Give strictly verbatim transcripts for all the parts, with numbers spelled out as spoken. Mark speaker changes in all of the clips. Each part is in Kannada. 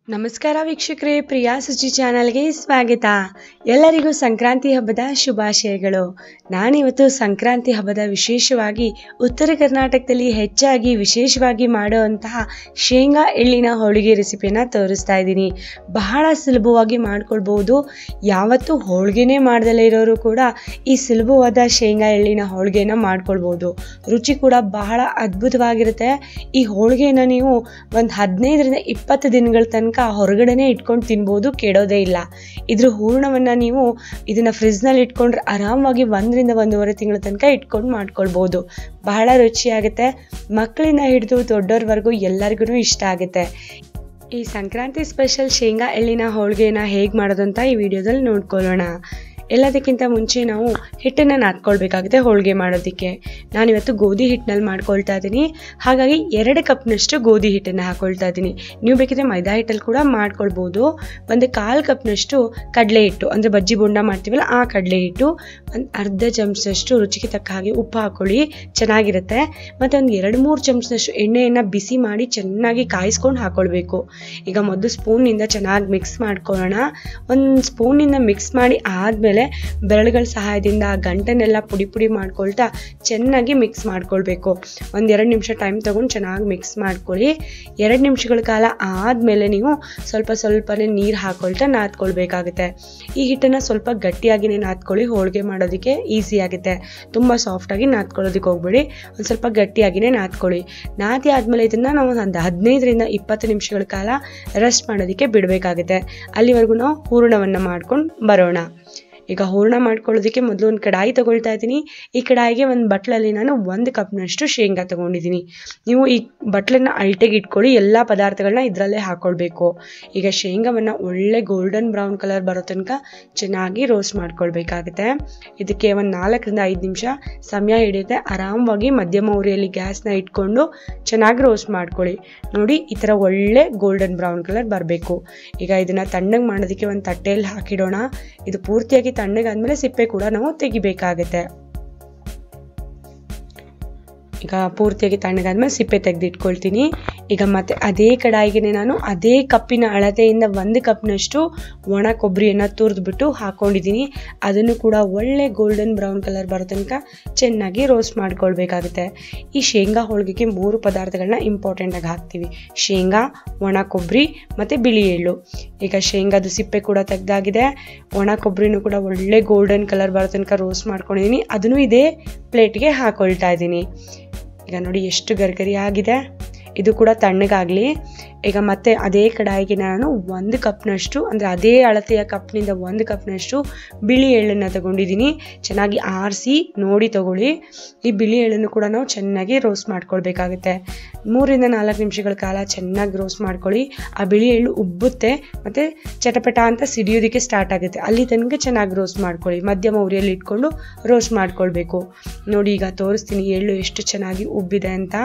Speaker 1: ನಮಸ್ಕಾರ ವೀಕ್ಷಕರೇ, ಪ್ರಿಯಾ ಸುಚಿ ಚಾನಲ್ಗೆ ಸ್ವಾಗತ. ಎಲ್ಲರಿಗೂ ಸಂಕ್ರಾಂತಿ ಹಬ್ಬದ ಶುಭಾಶಯಗಳು. ನಾನಿವತ್ತು ಸಂಕ್ರಾಂತಿ ಹಬ್ಬದ ವಿಶೇಷವಾಗಿ ಉತ್ತರ ಕರ್ನಾಟಕದಲ್ಲಿ ಹೆಚ್ಚಾಗಿ ವಿಶೇಷವಾಗಿ ಮಾಡುವಂತಹ ಶೇಂಗಾ ಎಳ್ಳಿನ ಹೋಳಿಗೆ ರೆಸಿಪಿಯನ್ನು ತೋರಿಸ್ತಾ ಇದ್ದೀನಿ. ಬಹಳ ಸುಲಭವಾಗಿ ಮಾಡ್ಕೊಳ್ಬೋದು. ಯಾವತ್ತೂ ಹೋಳಿಗೆನೇ ಮಾಡ್ದಲೇ ಇರೋರು ಕೂಡ ಈ ಸುಲಭವಾದ ಶೇಂಗಾ ಎಳ್ಳಿನ ಹೋಳಿಗೆನ ಮಾಡ್ಕೊಳ್ಬೋದು. ರುಚಿ ಕೂಡ ಬಹಳ ಅದ್ಭುತವಾಗಿರುತ್ತೆ. ಈ ಹೋಳಿಗೆನ ನೀವು ಒಂದು ಹದಿನೈದರಿಂದ ಇಪ್ಪತ್ತು ದಿನಗಳ ತನಕ ಹೊರಗಡೆನೆ ಇಟ್ಕೊಂಡು ತಿನ್ಬೋದು, ಕೆಡೋದೇ ಇಲ್ಲ. ಇದ್ರ ಹೂರಣವನ್ನ ನೀವು ಇದನ್ನ ಫ್ರಿಜ್ ನಲ್ಲಿ ಇಟ್ಕೊಂಡ್ರೆ ಆರಾಮಾಗಿ ಒಂದರಿಂದ ಒಂದೂವರೆ ತಿಂಗಳ ತನಕ ಇಟ್ಕೊಂಡು ಮಾಡ್ಕೊಳ್ಬಹುದು. ಬಹಳ ರುಚಿಯಾಗುತ್ತೆ. ಮಕ್ಕಳಿಂದ ಹಿಡಿದು ದೊಡ್ಡವ್ರವರೆಗೂ ಎಲ್ಲರಿಗೂ ಇಷ್ಟ ಆಗುತ್ತೆ. ಈ ಸಂಕ್ರಾಂತಿ ಸ್ಪೆಷಲ್ ಶೇಂಗಾ ಎಳ್ಳಿನ ಹೋಳಿಗೆನ ಹೇಗೆ ಮಾಡೋದು ಅಂತ ಈ ವಿಡಿಯೋದಲ್ಲಿ ನೋಡ್ಕೊಳ್ಳೋಣ. ಎಲ್ಲದಕ್ಕಿಂತ ಮುಂಚೆ ನಾವು ಹಿಟ್ಟನ್ನು ನಾದ್ಕೊಳ್ಬೇಕಾಗುತ್ತೆ. ಹೋಳಿಗೆ ಮಾಡೋದಕ್ಕೆ ನಾನಿವತ್ತು ಗೋಧಿ ಹಿಟ್ಟಿನಲ್ಲಿ ಮಾಡ್ಕೊಳ್ತಾ ಇದ್ದೀನಿ. ಹಾಗಾಗಿ ಎರಡು ಕಪ್ನಷ್ಟು ಗೋಧಿ ಹಿಟ್ಟನ್ನು ಹಾಕೊಳ್ತಾ ಇದ್ದೀನಿ. ನೀವು ಬೇಕಿದ್ರೆ ಮೈದಾ ಹಿಟ್ಟಲ್ಲಿ ಕೂಡ ಮಾಡ್ಕೊಳ್ಬೋದು. ಒಂದು ಕಾಲು ಕಪ್ನಷ್ಟು ಕಡಲೆ ಹಿಟ್ಟು, ಅಂದರೆ ಬಜ್ಜಿ ಬೋಂಡ ಮಾಡ್ತೀವಲ್ಲ ಆ ಕಡಲೆ ಹಿಟ್ಟು, ಒಂದು ಅರ್ಧ ಚಮಚದಷ್ಟು ರುಚಿಗೆ ತಕ್ಕ ಹಾಗೆ ಉಪ್ಪು ಹಾಕೊಳ್ಳಿ, ಚೆನ್ನಾಗಿರುತ್ತೆ. ಮತ್ತು ಒಂದು ಎರಡು ಮೂರು ಚಮಚದಷ್ಟು ಎಣ್ಣೆಯನ್ನು ಬಿಸಿ ಮಾಡಿ ಚೆನ್ನಾಗಿ ಕಾಯಿಸ್ಕೊಂಡು ಹಾಕೊಳ್ಬೇಕು. ಈಗ ಮೊದಲು ಸ್ಪೂನಿಂದ ಚೆನ್ನಾಗಿ ಮಿಕ್ಸ್ ಮಾಡ್ಕೊಳ್ಳೋಣ. ಒಂದು ಸ್ಪೂನಿಂದ ಮಿಕ್ಸ್ ಮಾಡಿ ಆದಮೇಲೆ ಬೆರಳುಗಳ ಸಹಾಯದಿಂದ ಆ ಗಂಟನ್ನೆಲ್ಲ ಪುಡಿ ಪುಡಿ ಮಾಡ್ಕೊಳ್ತಾ ಚೆನ್ನಾಗಿ ಮಿಕ್ಸ್ ಮಾಡ್ಕೊಳ್ಬೇಕು. ಒಂದೆರಡು ನಿಮಿಷ ಟೈಮ್ ತಗೊಂಡು ಚೆನ್ನಾಗಿ ಮಿಕ್ಸ್ ಮಾಡ್ಕೊಳ್ಳಿ. ಎರಡು ನಿಮಿಷಗಳ ಕಾಲ ಆದಮೇಲೆ ನೀವು ಸ್ವಲ್ಪ ಸ್ವಲ್ಪನೇ ನೀರು ಹಾಕೊಳ್ತಾ ನಾದ್ಕೊಳ್ಬೇಕಾಗುತ್ತೆ. ಈ ಹಿಟ್ಟನ್ನು ಸ್ವಲ್ಪ ಗಟ್ಟಿಯಾಗಿನೇ ನಾದ್ಕೊಳ್ಳಿ, ಹೋಳಿಗೆ ಮಾಡೋದಕ್ಕೆ ಈಸಿ ಆಗುತ್ತೆ. ತುಂಬ ಸಾಫ್ಟಾಗಿ ನಾದ್ಕೊಳ್ಳೋದಕ್ಕೆ ಹೋಗ್ಬೇಡಿ, ಒಂದು ಸ್ವಲ್ಪ ಗಟ್ಟಿಯಾಗಿನೇ ನಾದ್ಕೊಳ್ಳಿ. ನಾದಿ ಆದಮೇಲೆ ಇದನ್ನು ನಾವು ಒಂದು ಹದಿನೈದರಿಂದ ಇಪ್ಪತ್ತು ನಿಮಿಷಗಳ ಕಾಲ ರೆಸ್ಟ್ ಮಾಡೋದಕ್ಕೆ ಬಿಡಬೇಕಾಗುತ್ತೆ. ಅಲ್ಲಿವರೆಗೂ ನಾವು ಹೂರಣವನ್ನು ಮಾಡ್ಕೊಂಡು ಬರೋಣ. ಈಗ ಹೂರಣ ಮಾಡ್ಕೊಳ್ಳೋದಕ್ಕೆ ಮೊದಲು ಒಂದು ಕಡಾಯಿ ತಗೊಳ್ತಾ ಇದ್ದೀನಿ. ಈ ಕಡಾಯಿಗೆ ಒಂದು ಬಟ್ಲಲ್ಲಿ ನಾನು ಒಂದು ಕಪ್ನಷ್ಟು ಶೇಂಗಾ ತಗೊಂಡಿದ್ದೀನಿ. ನೀವು ಈ ಬಟ್ಲನ್ನು ಅಳತೆಗೆ ಇಟ್ಕೊಳ್ಳಿ. ಎಲ್ಲ ಪದಾರ್ಥಗಳನ್ನ ಇದರಲ್ಲೇ ಹಾಕ್ಕೊಳ್ಬೇಕು. ಈಗ ಶೇಂಗಾವನ್ನು ಒಳ್ಳೆ ಗೋಲ್ಡನ್ ಬ್ರೌನ್ ಕಲರ್ ಬರೋ ತನಕ ಚೆನ್ನಾಗಿ ರೋಸ್ಟ್ ಮಾಡ್ಕೊಳ್ಬೇಕಾಗುತ್ತೆ. ಇದಕ್ಕೆ ಒಂದು ನಾಲ್ಕರಿಂದ ಐದು ನಿಮಿಷ ಸಮಯ ಹಿಡಿಯುತ್ತೆ. ಆರಾಮವಾಗಿ ಮಧ್ಯಮ ಉರಿಯಲ್ಲಿ ಗ್ಯಾಸ್ನ ಇಟ್ಕೊಂಡು ಚೆನ್ನಾಗಿ ರೋಸ್ಟ್ ಮಾಡ್ಕೊಳ್ಳಿ. ನೋಡಿ, ಈ ಥರ ಒಳ್ಳೆ ಗೋಲ್ಡನ್ ಬ್ರೌನ್ ಕಲರ್ ಬರಬೇಕು. ಈಗ ಇದನ್ನು ತಣ್ಣಗೆ ಮಾಡೋದಕ್ಕೆ ಒಂದು ತಟ್ಟೆಯಲ್ಲಿ ಹಾಕಿಡೋಣ. ಇದು ಪೂರ್ತಿಯಾಗಿ ತಣ್ಣಗಾದ್ಮೇಲೆ ಸಿಪ್ಪೆ ಕೂಡ ನಾವು ತೆಗಿಬೇಕಾಗುತ್ತೆ. ಈಗ ಪೂರ್ತಿಯಾಗಿ ತಣ್ಣಗಾದ್ಮೇಲೆ ಸಿಪ್ಪೆ ತೆಗೆದು ಇಟ್ಕೊಳ್ತೀನಿ. ಈಗ ಮತ್ತೆ ಅದೇ ಕಡಾಯಿಗೆ ನಾನು ಅದೇ ಕಪ್ಪಿನ ಅಳತೆಯಿಂದ ಒಂದು ಕಪ್ನಷ್ಟು ಒಣ ಕೊಬ್ಬರಿಯನ್ನು ತುರಿದ್ಬಿಟ್ಟು ಹಾಕೊಂಡಿದ್ದೀನಿ. ಅದನ್ನು ಕೂಡ ಒಳ್ಳೆ ಗೋಲ್ಡನ್ ಬ್ರೌನ್ ಕಲರ್ ಬರೋ ತನಕ ಚೆನ್ನಾಗಿ ರೋಸ್ಟ್ ಮಾಡ್ಕೊಳ್ಬೇಕಾಗುತ್ತೆ. ಈ ಶೇಂಗಾ ಹೋಳಿಗೆಗೆ ಮೂರು ಪದಾರ್ಥಗಳನ್ನ ಇಂಪಾರ್ಟೆಂಟಾಗಿ ಹಾಕ್ತೀವಿ: ಶೇಂಗಾ, ಒಣ ಕೊಬ್ಬರಿ ಮತ್ತು ಬಿಳಿ ಎಳ್ಳು. ಈಗ ಶೇಂಗಾದು ಸಿಪ್ಪೆ ಕೂಡ ತೆಗೆದಾಗಿದೆ. ಒಣ ಕೊಬ್ಬರಿನೂ ಕೂಡ ಒಳ್ಳೆ ಗೋಲ್ಡನ್ ಕಲರ್ ಬರೋ ತನಕ ರೋಸ್ಟ್ ಮಾಡ್ಕೊಂಡಿದ್ದೀನಿ. ಅದನ್ನು ಇದೇ ಪ್ಲೇಟ್ಗೆ ಹಾಕೊಳ್ತಾ ಇದ್ದೀನಿ. ಈಗ ನೋಡಿ ಎಷ್ಟು ಗರ್ಗರಿ ಆಗಿದೆ. ಇದು ಕೂಡ ತಣ್ಣಗಾಗಲಿ. ಈಗ ಮತ್ತೆ ಅದೇ ಕಡಾಯಿಗೆ ನಾನು ಒಂದು ಕಪ್ನಷ್ಟು, ಅಂದರೆ ಅದೇ ಅಳತೆಯ ಕಪ್ನಿಂದ ಒಂದು ಕಪ್ನಷ್ಟು ಬಿಳಿ ಎಳ್ಳನ್ನು ತಗೊಂಡಿದ್ದೀನಿ. ಚೆನ್ನಾಗಿ ಆರಿಸಿ ನೋಡಿ ತಗೊಳ್ಳಿ. ಈ ಬಿಳಿ ಎಳ್ಳನ್ನು ಕೂಡ ನಾವು ಚೆನ್ನಾಗಿ ರೋಸ್ಟ್ ಮಾಡ್ಕೊಳ್ಬೇಕಾಗುತ್ತೆ. ಮೂರಿಂದ ನಾಲ್ಕು ನಿಮಿಷಗಳ ಕಾಲ ಚೆನ್ನಾಗಿ ರೋಸ್ಟ್ ಮಾಡ್ಕೊಳ್ಳಿ. ಆ ಬಿಳಿ ಎಳ್ಳು ಉಬ್ಬುತ್ತೆ ಮತ್ತು ಚಟಪಟ ಅಂತ ಸಿಡಿಯೋದಕ್ಕೆ ಸ್ಟಾರ್ಟ್ ಆಗುತ್ತೆ. ಅಲ್ಲಿ ತನಕ ಚೆನ್ನಾಗಿ ರೋಸ್ಟ್ ಮಾಡ್ಕೊಳ್ಳಿ. ಮಧ್ಯಮ ಉರಿಯಲ್ಲಿ ಇಟ್ಕೊಂಡು ರೋಸ್ಟ್ ಮಾಡ್ಕೊಳ್ಬೇಕು. ನೋಡಿ, ಈಗ ತೋರಿಸ್ತೀನಿ ಎಳ್ಳು ಎಷ್ಟು ಚೆನ್ನಾಗಿ ಉಬ್ಬಿದೆ ಅಂತ.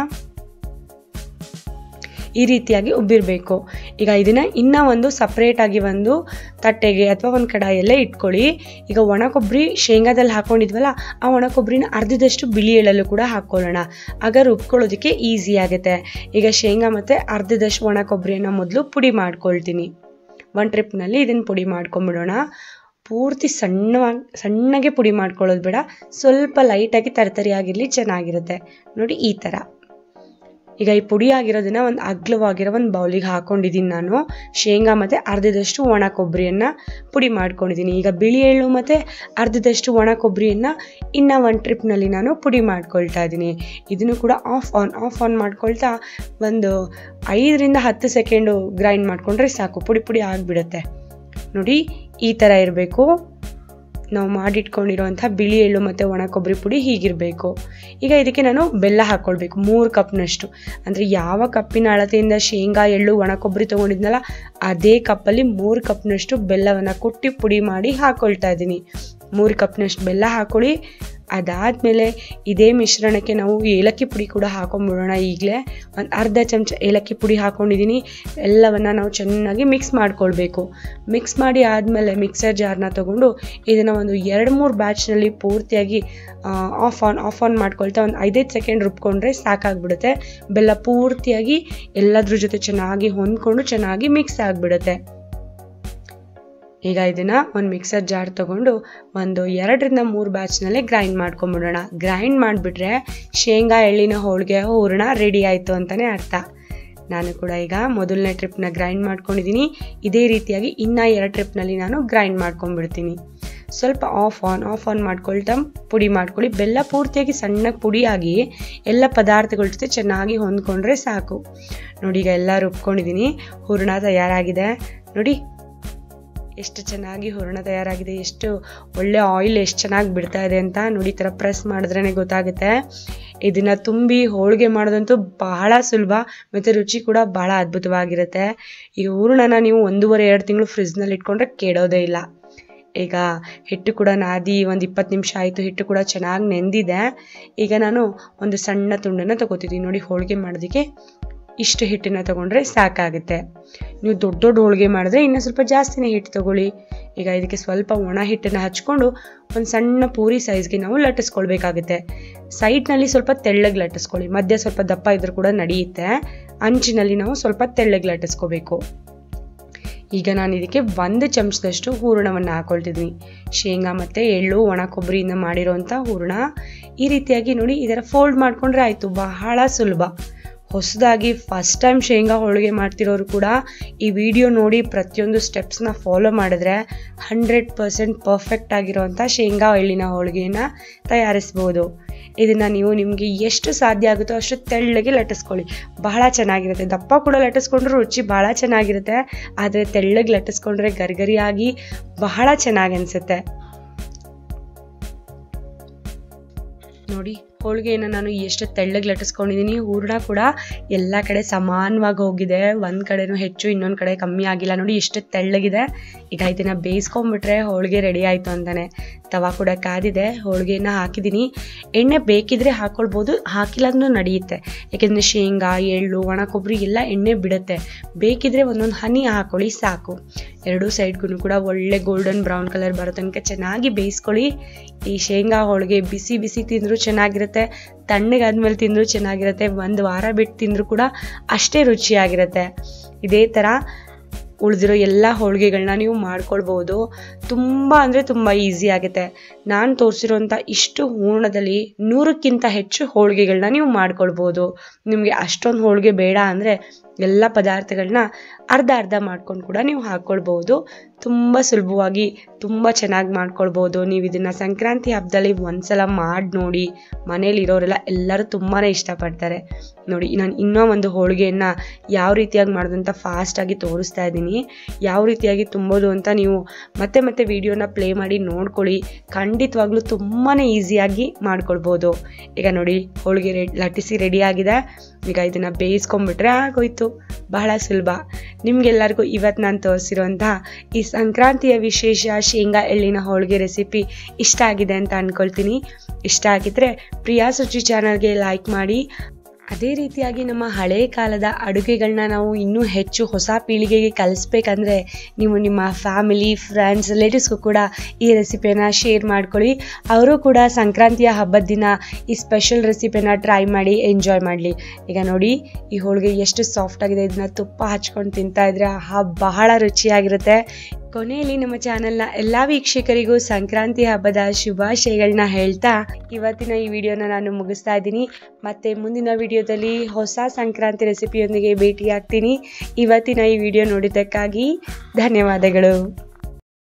Speaker 1: ಈ ರೀತಿಯಾಗಿ ಉಬ್ಬಿರಬೇಕು. ಈಗ ಇದನ್ನು ಇನ್ನೂ ಒಂದು ಸಪ್ರೇಟಾಗಿ ಒಂದು ತಟ್ಟೆಗೆ ಅಥವಾ ಒಂದು ಕಡಾಯಲ್ಲೇ ಇಟ್ಕೊಳ್ಳಿ. ಈಗ ಒಣ ಕೊಬ್ಬರಿ ಶೇಂಗಾದಲ್ಲಿ ಹಾಕ್ಕೊಂಡಿದ್ವಲ್ಲ, ಆ ಒಣ ಕೊಬ್ಬರಿನ ಅರ್ಧದಷ್ಟು ಬಿಳಿ ಎಳ್ಳಲ್ಲೂ ಕೂಡ ಹಾಕ್ಕೊಳ್ಳೋಣ. ಆಗ ರುಬ್ಕೊಳ್ಳೋದಕ್ಕೆ ಈಸಿ ಆಗುತ್ತೆ. ಈಗ ಶೇಂಗಾ ಮತ್ತು ಅರ್ಧದಷ್ಟು ಒಣ ಕೊಬ್ಬರಿಯನ್ನು ಮೊದಲು ಪುಡಿ ಮಾಡ್ಕೊಳ್ತೀನಿ. ಒಂದು ಟ್ರಿಪ್ನಲ್ಲಿ ಇದನ್ನು ಪುಡಿ ಮಾಡ್ಕೊಂಬಿಡೋಣ. ಪೂರ್ತಿ ಸಣ್ಣವಾಗಿ ಸಣ್ಣಗೆ ಪುಡಿ ಮಾಡ್ಕೊಳ್ಳೋದು ಬೇಡ, ಸ್ವಲ್ಪ ಲೈಟಾಗಿ ತರತರಿಯಾಗಿರಲಿ, ಚೆನ್ನಾಗಿರುತ್ತೆ. ನೋಡಿ, ಈ ಥರ. ಈಗ ಈ ಪುಡಿ ಆಗಿರೋದನ್ನ ಒಂದು ಅಗ್ಲವಾಗಿರೋ ಒಂದು ಬೌಲಿಗೆ ಹಾಕೊಂಡಿದ್ದೀನಿ ನಾನು. ಶೇಂಗಾ ಮತ್ತು ಅರ್ಧದಷ್ಟು ಒಣ ಕೊಬ್ಬರಿಯನ್ನು ಪುಡಿ ಮಾಡ್ಕೊಂಡಿದ್ದೀನಿ. ಈಗ ಬಿಳಿ ಎಳ್ಳು ಮತ್ತು ಅರ್ಧದಷ್ಟು ಒಣ ಕೊಬ್ಬರಿಯನ್ನು ಇನ್ನೂ ಒಂದು ಟ್ರಿಪ್ನಲ್ಲಿ ನಾನು ಪುಡಿ ಮಾಡ್ಕೊಳ್ತಾ ಇದ್ದೀನಿ. ಇದನ್ನು ಕೂಡ ಆಫ್ ಆನ್ ಆಫ್ ಆನ್ ಮಾಡ್ಕೊಳ್ತಾ ಒಂದು ಐದರಿಂದ ಹತ್ತು ಸೆಕೆಂಡು ಗ್ರೈಂಡ್ ಮಾಡಿಕೊಂಡ್ರೆ ಸಾಕು, ಪುಡಿ ಪುಡಿ ಆಗಿಬಿಡುತ್ತೆ. ನೋಡಿ, ಈ ಥರ ಇರಬೇಕು. ನಾವು ಮಾಡಿಟ್ಕೊಂಡಿರೋಂಥ ಬಿಳಿ ಎಳ್ಳು ಮತ್ತು ಒಣ ಕೊಬ್ಬರಿ ಪುಡಿ ಹೀಗಿರಬೇಕು. ಈಗ ಇದಕ್ಕೆ ನಾನು ಬೆಲ್ಲ ಹಾಕ್ಕೊಳ್ಬೇಕು. ಮೂರು ಕಪ್ನಷ್ಟು, ಅಂದರೆ ಯಾವ ಕಪ್ಪಿನ ಅಳತೆಯಿಂದ ಶೇಂಗಾ, ಎಳ್ಳು, ಒಣ ಕೊಬ್ಬರಿ ತೊಗೊಂಡಿದ್ನಲ್ಲ ಅದೇ ಕಪ್ಪಲ್ಲಿ ಮೂರು ಕಪ್ನಷ್ಟು ಬೆಲ್ಲವನ್ನು ಕುಟ್ಟಿ ಪುಡಿ ಮಾಡಿ ಹಾಕ್ಕೊಳ್ತಾ ಇದ್ದೀನಿ. ಮೂರು ಕಪ್ನಷ್ಟು ಬೆಲ್ಲ ಹಾಕ್ಕೊಳ್ಳಿ. ಅದಾದಮೇಲೆ ಇದೇ ಮಿಶ್ರಣಕ್ಕೆ ನಾವು ಏಲಕ್ಕಿ ಪುಡಿ ಕೂಡ ಹಾಕೊಂಡ್ಬಿಡೋಣ. ಈಗಲೇ ಒಂದು ಅರ್ಧ ಚಮಚ ಏಲಕ್ಕಿ ಪುಡಿ ಹಾಕ್ಕೊಂಡಿದ್ದೀನಿ. ಎಲ್ಲವನ್ನು ನಾವು ಚೆನ್ನಾಗಿ ಮಿಕ್ಸ್ ಮಾಡ್ಕೊಳ್ಬೇಕು. ಮಿಕ್ಸ್ ಮಾಡಿ ಆದಮೇಲೆ ಮಿಕ್ಸರ್ ಜಾರ್ನ ತೊಗೊಂಡು ಇದನ್ನು ಒಂದು ಎರಡು ಮೂರು ಬ್ಯಾಚ್ನಲ್ಲಿ ಪೂರ್ತಿಯಾಗಿ ಆಫ್ ಆನ್ ಆಫ್ ಆನ್ ಮಾಡ್ಕೊಳ್ತಾ ಒಂದು ಐದೈದು ಸೆಕೆಂಡ್ ರುಬ್ಕೊಂಡ್ರೆ ಸಾಕಾಗ್ಬಿಡುತ್ತೆ. ಬೆಲ್ಲ ಪೂರ್ತಿಯಾಗಿ ಎಲ್ಲದ್ರ ಜೊತೆ ಚೆನ್ನಾಗಿ ಹೊಂದ್ಕೊಂಡು ಚೆನ್ನಾಗಿ ಮಿಕ್ಸ್ ಆಗಿಬಿಡುತ್ತೆ. ಈಗ ಇದನ್ನು ಒಂದು ಮಿಕ್ಸರ್ ಜಾರ್ ತೊಗೊಂಡು ಒಂದು ಎರಡರಿಂದ ಮೂರು ಬ್ಯಾಚ್ನಲ್ಲೇ ಗ್ರೈಂಡ್ ಮಾಡ್ಕೊಂಬಿಡೋಣ. ಗ್ರೈಂಡ್ ಮಾಡಿಬಿಟ್ರೆ ಶೇಂಗಾ ಎಳ್ಳಿನ ಹೋಳಿಗೆ ಹೂರಣ ರೆಡಿ ಆಯಿತು ಅಂತಲೇ ಅರ್ಥ. ನಾನು ಕೂಡ ಈಗ ಮೊದಲನೇ ಟ್ರಿಪ್ನ ಗ್ರೈಂಡ್ ಮಾಡ್ಕೊಂಡಿದ್ದೀನಿ. ಇದೇ ರೀತಿಯಾಗಿ ಇನ್ನೂ ಎರಡು ಟ್ರಿಪ್ನಲ್ಲಿ ನಾನು ಗ್ರೈಂಡ್ ಮಾಡ್ಕೊಂಡ್ಬಿಡ್ತೀನಿ. ಸ್ವಲ್ಪ ಆಫ್ ಆನ್ ಆಫ್ ಆನ್ ಮಾಡ್ಕೊಳ್ತಾ ಪುಡಿ ಮಾಡ್ಕೊಳ್ಳಿ. ಬೆಲ್ಲ ಪೂರ್ತಿಯಾಗಿ ಸಣ್ಣಗೆ ಪುಡಿಯಾಗಿ ಎಲ್ಲ ಪದಾರ್ಥಗಳ ಜೊತೆ ಚೆನ್ನಾಗಿ ಹೊಂದ್ಕೊಂಡ್ರೆ ಸಾಕು. ನೋಡಿ ಈಗ ಎಲ್ಲ ರುಬ್ಕೊಂಡಿದ್ದೀನಿ. ಹೂರಣ ತಯಾರಾಗಿದೆ. ನೋಡಿ ಎಷ್ಟು ಚೆನ್ನಾಗಿ ಹೂರಣ ತಯಾರಾಗಿದೆ, ಎಷ್ಟು ಒಳ್ಳೆ ಆಯಿಲ್ ಎಷ್ಟು ಚೆನ್ನಾಗಿ ಬಿಡ್ತಾ ಇದೆ ಅಂತ. ನೋಡಿ ಈ ಥರ ಪ್ರೆಸ್ ಮಾಡಿದ್ರೇ ಗೊತ್ತಾಗುತ್ತೆ. ಇದನ್ನು ತುಂಬಿ ಹೋಳಿಗೆ ಮಾಡೋದಂತೂ ಬಹಳ ಸುಲಭ ಮತ್ತು ರುಚಿ ಕೂಡ ಭಾಳ ಅದ್ಭುತವಾಗಿರುತ್ತೆ. ಈ ಹೂರಣನ ನೀವು ಒಂದೂವರೆ ಎರಡು ತಿಂಗಳು ಫ್ರಿಜ್ನಲ್ಲಿ ಇಟ್ಕೊಂಡ್ರೆ ಕೆಡೋದೇ ಇಲ್ಲ. ಈಗ ಹಿಟ್ಟು ಕೂಡ ನಾದಿ ಒಂದು ಇಪ್ಪತ್ತು ನಿಮಿಷ ಆಯಿತು. ಹಿಟ್ಟು ಕೂಡ ಚೆನ್ನಾಗಿ ನೆಂದಿದೆ. ಈಗ ನಾನು ಒಂದು ಸಣ್ಣ ತುಂಡನ್ನು ತೊಗೋತಿದ್ದೀನಿ. ನೋಡಿ ಹೋಳಿಗೆ ಮಾಡೋದಕ್ಕೆ ಇಷ್ಟು ಹಿಟ್ಟನ್ನು ತೊಗೊಂಡ್ರೆ ಸಾಕಾಗುತ್ತೆ. ನೀವು ದೊಡ್ಡ ದೊಡ್ಡ ಹೋಳಿಗೆ ಮಾಡಿದ್ರೆ ಇನ್ನೂ ಸ್ವಲ್ಪ ಜಾಸ್ತಿನೇ ಹಿಟ್ಟು ತೊಗೊಳ್ಳಿ. ಈಗ ಇದಕ್ಕೆ ಸ್ವಲ್ಪ ಒಣ ಹಿಟ್ಟನ್ನು ಹಚ್ಕೊಂಡು ಒಂದು ಸಣ್ಣ ಪೂರಿ ಸೈಜ್ಗೆ ನಾವು ಲಟ್ಟಿಸ್ಕೊಳ್ಬೇಕಾಗುತ್ತೆ. ಸೈಡ್ನಲ್ಲಿ ಸ್ವಲ್ಪ ತೆಳ್ಳಗೆ ಲಟ್ಟಿಸ್ಕೊಳ್ಳಿ. ಮಧ್ಯ ಸ್ವಲ್ಪ ದಪ್ಪ ಇದ್ರೂ ಕೂಡ ನಡೆಯುತ್ತೆ. ಅಂಚಿನಲ್ಲಿ ನಾವು ಸ್ವಲ್ಪ ತೆಳ್ಳಗೆ ಲಟ್ಟಿಸ್ಕೋಬೇಕು. ಈಗ ನಾನು ಇದಕ್ಕೆ ಒಂದು ಚಮಚದಷ್ಟು ಹೂರಣವನ್ನು ಹಾಕೊಳ್ತಿದ್ದೀನಿ. ಶೇಂಗಾ ಮತ್ತು ಎಳ್ಳು ಒಣ ಕೊಬ್ಬರಿಯಿಂದ ಮಾಡಿರೋಂಥ ಹೂರಣ. ಈ ರೀತಿಯಾಗಿ ನೋಡಿ ಇದರ ಫೋಲ್ಡ್ ಮಾಡಿಕೊಂಡ್ರೆ ಆಯಿತು. ಬಹಳ ಸುಲಭ. ಹೊಸದಾಗಿ ಫಸ್ಟ್ ಟೈಮ್ ಶೇಂಗಾ ಹೋಳಿಗೆ ಮಾಡ್ತಿರೋರು ಕೂಡ ಈ ವಿಡಿಯೋ ನೋಡಿ ಪ್ರತಿಯೊಂದು ಸ್ಟೆಪ್ಸ್ನ ಫಾಲೋ ಮಾಡಿದ್ರೆ ಹಂಡ್ರೆಡ್ ಪರ್ಸೆಂಟ್ ಪರ್ಫೆಕ್ಟ್ ಆಗಿರೋವಂಥ ಶೇಂಗಾ ಎಳ್ಳಿನ ಹೋಳಿಗೆಯನ್ನು ತಯಾರಿಸ್ಬೋದು. ಇದನ್ನು ನೀವು ನಿಮಗೆ ಎಷ್ಟು ಸಾಧ್ಯ ಆಗುತ್ತೋ ಅಷ್ಟು ತೆಳ್ಳಗೆ ಲಟ್ಟಿಸ್ಕೊಳ್ಳಿ. ಬಹಳ ಚೆನ್ನಾಗಿರುತ್ತೆ. ದಪ್ಪ ಕೂಡ ಲಟ್ಟಿಸ್ಕೊಂಡ್ರೆ ರುಚಿ ಭಾಳ ಚೆನ್ನಾಗಿರುತ್ತೆ. ಆದರೆ ತೆಳ್ಳಗೆ ಲಟ್ಟಿಸ್ಕೊಂಡ್ರೆ ಗರಿಗರಿಯಾಗಿ ಬಹಳ ಚೆನ್ನಾಗಿ ಅನಿಸುತ್ತೆ. ನೋಡಿ ಹೋಳಿಗೆಯನ್ನು ನಾನು ಎಷ್ಟು ತೆಳ್ಳಗೆ ಲಟ್ಟಿಸ್ಕೊಂಡಿದ್ದೀನಿ. ಹೂರಣ ಕೂಡ ಎಲ್ಲ ಕಡೆ ಸಮಾನವಾಗಿ ಹೋಗಿದೆ. ಒಂದು ಕಡೆನೂ ಹೆಚ್ಚು ಇನ್ನೊಂದು ಕಡೆ ಕಮ್ಮಿ ಆಗಿಲ್ಲ. ನೋಡಿ ಎಷ್ಟು ತೆಳ್ಳಗಿದೆ. ಈಗ ಇದನ್ನು ಬೇಯಿಸ್ಕೊಂಡ್ಬಿಟ್ರೆ ಹೋಳಿಗೆ ರೆಡಿ ಆಯಿತು ಅಂತಲೇ. ತವಾ ಕೂಡ ಕಾದಿದೆ. ಹೋಳಿಗೆಯನ್ನು ಹಾಕಿದ್ದೀನಿ. ಎಣ್ಣೆ ಬೇಕಿದ್ರೆ ಹಾಕ್ಕೊಳ್ಬೋದು, ಹಾಕಿಲ್ಲಂದ್ರೂ ನಡೆಯುತ್ತೆ. ಯಾಕೆಂದರೆ ಶೇಂಗಾ ಎಳ್ಳು ಒಣ ಕೊಬ್ಬರಿ ಎಲ್ಲ ಎಣ್ಣೆ ಬಿಡುತ್ತೆ. ಬೇಕಿದ್ರೆ ಒಂದೊಂದು ಹನಿ ಹಾಕ್ಕೊಳ್ಳಿ ಸಾಕು. ಎರಡೂ ಸೈಡ್ಗೂ ಕೂಡ ಒಳ್ಳೆ ಗೋಲ್ಡನ್ ಬ್ರೌನ್ ಕಲರ್ ಬರೋ ತನಕ ಚೆನ್ನಾಗಿ ಬೇಯಿಸ್ಕೊಳ್ಳಿ. ಈ ಶೇಂಗಾ ಹೋಳಿಗೆ ಬಿಸಿ ಬಿಸಿ ತಿಂದರೂ ಚೆನ್ನಾಗಿರುತ್ತೆ, ತಣ್ಣಗಾದ್ಮೇಲೆ ತಿಂದರೂ ಚೆನ್ನಾಗಿರುತ್ತೆ, ಒಂದು ವಾರ ಬಿಟ್ಟು ತಿಂದರೂ ಕೂಡ ಅಷ್ಟೇ ರುಚಿಯಾಗಿರುತ್ತೆ. ಇದೇ ಥರ ಉಳಿದಿರೋ ಎಲ್ಲ ಹೋಳಿಗೆಗಳನ್ನ ನೀವು ಮಾಡ್ಕೊಳ್ಬೋದು. ತುಂಬ ಅಂದರೆ ತುಂಬ ಈಸಿ ಆಗುತ್ತೆ. ನಾನು ತೋರಿಸಿರೋಂಥ ಇಷ್ಟು ಹೂರಣದಲ್ಲಿ ನೂರಕ್ಕಿಂತ ಹೆಚ್ಚು ಹೋಳಿಗೆಗಳನ್ನ ನೀವು ಮಾಡ್ಕೊಳ್ಬೋದು. ನಿಮಗೆ ಅಷ್ಟೊಂದು ಹೋಳಿಗೆ ಬೇಡ ಅಂದರೆ ಎಲ್ಲ ಪದಾರ್ಥಗಳನ್ನ ಅರ್ಧ ಅರ್ಧ ಮಾಡ್ಕೊಂಡು ಕೂಡ ನೀವು ಹಾಕ್ಕೊಳ್ಬೋದು. ತುಂಬ ಸುಲಭವಾಗಿ ತುಂಬ ಚೆನ್ನಾಗಿ ಮಾಡ್ಕೊಳ್ಬೋದು. ನೀವು ಇದನ್ನು ಸಂಕ್ರಾಂತಿ ಹಬ್ಬದಲ್ಲಿ ಒಂದ್ಸಲ ಮಾಡಿ ನೋಡಿ. ಮನೇಲಿರೋರೆಲ್ಲ ಎಲ್ಲರೂ ತುಂಬಾ ಇಷ್ಟಪಡ್ತಾರೆ. ನೋಡಿ ನಾನು ಇನ್ನೂ ಒಂದು ಹೋಳಿಗೆಯನ್ನು ಯಾವ ರೀತಿಯಾಗಿ ಮಾಡೋದಂತ ಫಾಸ್ಟಾಗಿ ತೋರಿಸ್ತಾ ಇದ್ದೀನಿ. ಯಾವ ರೀತಿಯಾಗಿ ತುಂಬೋದು ಅಂತ ನೀವು ಮತ್ತೆ ಮತ್ತೆ ವಿಡಿಯೋನ ಪ್ಲೇ ಮಾಡಿ ನೋಡ್ಕೊಳ್ಳಿ. ಖಂಡಿತವಾಗ್ಲೂ ತುಂಬಾ ಈಸಿಯಾಗಿ ಮಾಡ್ಕೊಳ್ಬೋದು. ಈಗ ನೋಡಿ ಹೋಳಿಗೆ ರೆಡಿ ಲಟ್ಟಿಸಿ ರೆಡಿಯಾಗಿದೆ. ಈಗ ಇದನ್ನು ಬೇಯಿಸ್ಕೊಂಡ್ಬಿಟ್ರೆ ಆಗೋಯ್ತು. ಬಹಳ ಸುಲಭ. ನಿಮಗೆಲ್ಲರಿಗೂ ಇವತ್ತು ನಾನು ತೋರಿಸಿರೋಂಥ ಈ ಸಂಕ್ರಾಂತಿಯ ವಿಶೇಷ ಶೇಂಗಾ ಎಳ್ಳಿನ ಹೋಳಿಗೆ ರೆಸಿಪಿ ಇಷ್ಟ ಆಗಿದೆ ಅಂತ ಅಂದ್ಕೊಳ್ತೀನಿ. ಇಷ್ಟ ಆಗಿದ್ರೆ ಪ್ರಿಯಾಸ್ ರುಚಿ ಚಾನಲ್ಗೆ ಲೈಕ್ ಮಾಡಿ. ಅದೇ ರೀತಿಯಾಗಿ ನಮ್ಮ ಹಳೆ ಕಾಲದ ಅಡುಗೆಗಳನ್ನ ನಾವು ಇನ್ನೂ ಹೆಚ್ಚು ಹೊಸ ಪೀಳಿಗೆಗೆ ಕಲಿಸ್ಬೇಕಂದ್ರೆ ನೀವು ನಿಮ್ಮ ಫ್ಯಾಮಿಲಿ ಫ್ರೆಂಡ್ಸ್ ರಿಲೇಟಿವ್ಸ್ಗೂ ಕೂಡ ಈ ರೆಸಿಪಿಯನ್ನು ಶೇರ್ ಮಾಡ್ಕೊಳ್ಳಿ. ಅವರು ಕೂಡ ಸಂಕ್ರಾಂತಿಯ ಹಬ್ಬದ ದಿನ ಈ ಸ್ಪೆಷಲ್ ರೆಸಿಪಿಯನ್ನು ಟ್ರೈ ಮಾಡಿ ಎಂಜಾಯ್ ಮಾಡಲಿ. ಈಗ ನೋಡಿ ಈ ಹೋಳಿಗೆ ಎಷ್ಟು ಸಾಫ್ಟ್ ಆಗಿದೆ. ಇದನ್ನ ತುಪ್ಪ ಹಚ್ಕೊಂಡು ತಿಂತಾ ಇದ್ರೆ ಆಹಾ ಬಹಳ ರುಚಿಯಾಗಿರುತ್ತೆ. ಕೊನೆಯಲ್ಲಿ ನಮ್ಮ ಚಾನೆಲ್ನ ಎಲ್ಲ ವೀಕ್ಷಕರಿಗೂ ಸಂಕ್ರಾಂತಿ ಹಬ್ಬದ ಶುಭಾಶಯಗಳನ್ನ ಹೇಳ್ತಾ ಇವತ್ತಿನ ಈ ವಿಡಿಯೋನ ನಾನು ಮುಗಿಸ್ತಾ ಇದ್ದೀನಿ. ಮತ್ತೆ ಮುಂದಿನ ವಿಡಿಯೋದಲ್ಲಿ ಹೊಸ ಸಂಕ್ರಾಂತಿ ರೆಸಿಪಿಯೊಂದಿಗೆ ಭೇಟಿಯಾಗ್ತೀನಿ. ಇವತ್ತಿನ ಈ ವಿಡಿಯೋ ನೋಡಿದ್ದಕ್ಕಾಗಿ ಧನ್ಯವಾದಗಳು.